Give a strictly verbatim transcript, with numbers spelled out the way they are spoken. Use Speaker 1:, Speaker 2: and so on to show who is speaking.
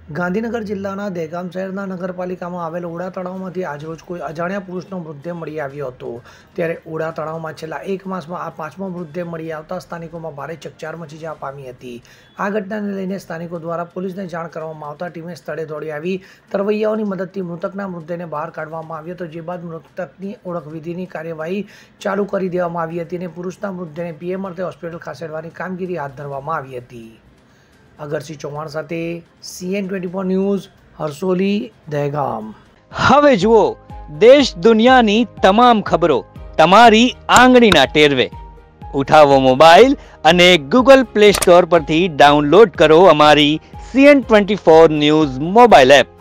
Speaker 1: ગાંધીનગર જિલ્લાના દહેગામ શહેરના નગરપાલિકામાં આવેલ ઓડા તળાવમાંથી આજરોજ કોઈ અજાણ્યા પુરુષનો મૃતદેહ મળી આવ્યો હતો। ત્યારે ઓડા તળાવમાં છેલ્લા એક માસમાં આ પાંચમો મૃતદેહ મળી આવતા સ્થાનિકોમાં ભારે ચકચાર મચી જવા પામી હતી। આ ઘટનાને લઈને સ્થાનિકો દ્વારા પોલીસને જાણ કરવામાં આવતા ટીમે સ્થળે દોડી આવી તરવૈયાઓની મદદથી મૃતકના મૃતદેહને બહાર કાઢવામાં આવ્યો હતો, જે બાદ મૃતકની ઓળખવિધિની કાર્યવાહી ચાલુ કરી દેવામાં આવી હતી અને પુરુષના મૃતદેહને પીએમ અર્થે હોસ્પિટલ ખસેડવાની કામગીરી હાથ ધરવામાં આવી હતી। અગરસિંહ ચૌહાણ સાથે CN twenty four news, Harsoli, Dahegam.
Speaker 2: હવે જુઓ દેશ દુનિયાની તમામ ખબરો તમારી આંગળીના ટેરવે। ઉઠાવો મોબાઈલ અને ગૂગલ પ્લે સ્ટોર પરથી ડાઉનલોડ કરો અમારી CN twenty four news mobile app.